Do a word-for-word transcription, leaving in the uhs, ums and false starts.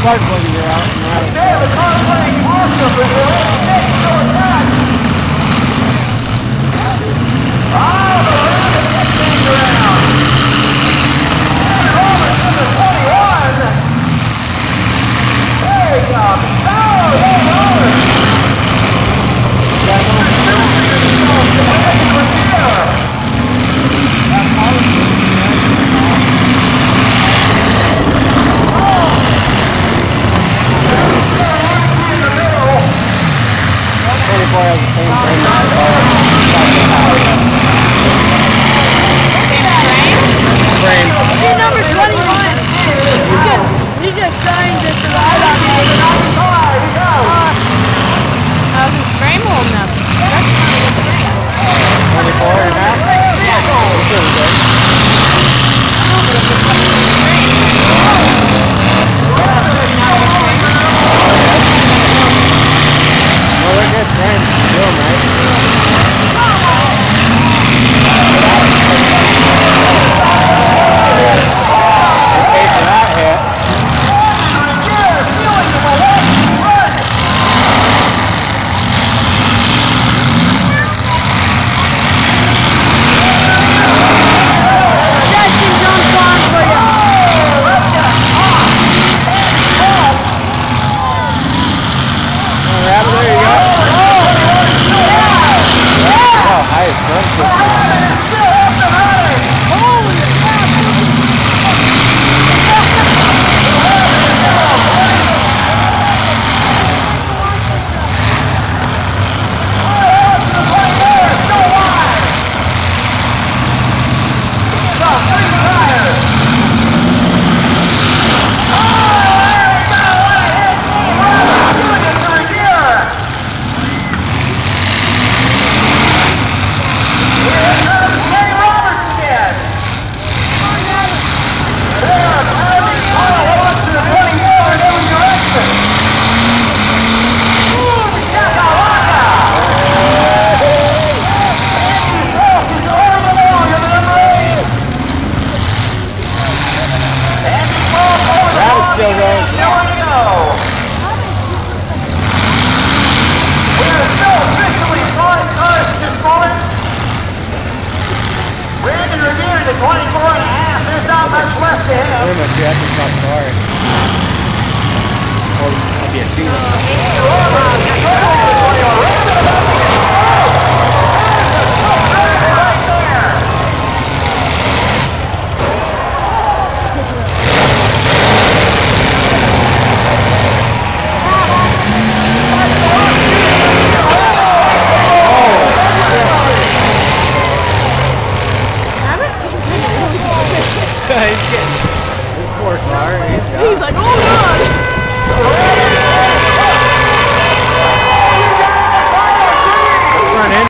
Start when you're out and out. Yeah, the car's running awesome, but they're all next to a gun. Oh, the round of fifteen around. And Roberts in the twenty-one. There you go. Oh, there Roberts. That's all the twenty-four has the same frame as the car. Frame. See, number twenty-one. He just, he just signed it to ride on me. How's his frame holding up? That's not a good frame. twenty-four and a half? Yeah. It's really good. Well, they're good friends still, right? Okay for that hit. Justin jumped on for you. There you go. Oh, high front foot. Still going. Here we go. We're still officially five cars this moment. Brandon Revere to twenty-four and a half. There's not much left to him. Pretty much, yeah, that's not hard. Or it'll be a two.